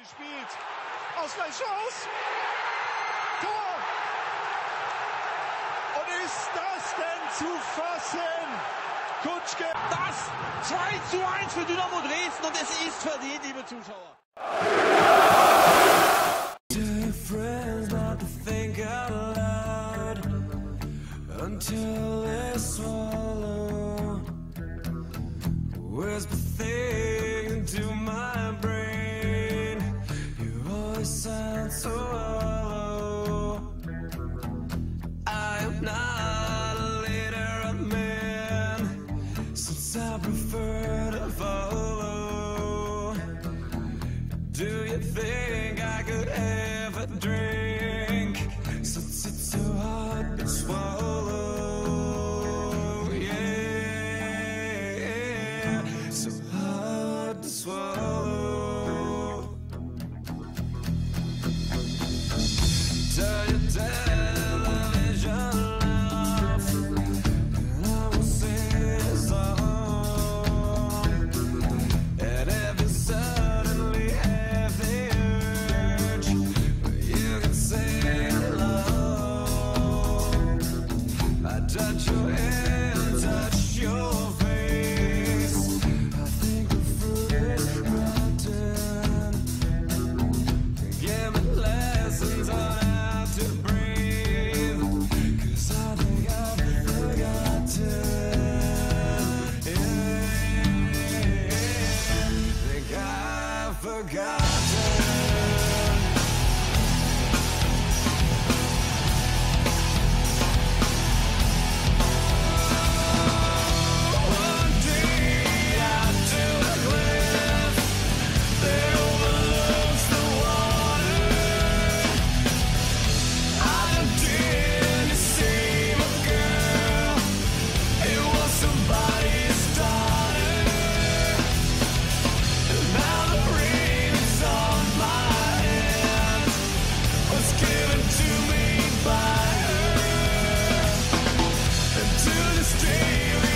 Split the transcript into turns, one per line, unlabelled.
gespielt. Ausgleichschance. Tor. Und ist das denn zu fassen? Kutschke.
Das 2:1 für Dynamo Dresden und es ist verdient, liebe Zuschauer.
Until they swallow whisper things into my brain. You always sound so hollow. I am not a leader of men, since I prefer to follow. Do you think I could ever drink, since it's so hard to swallow? Touch your hand, touch your face. I think the fruit is rotten. Give me lessons on how to breathe, 'cause I think I've forgotten. Think I've forgotten. To this day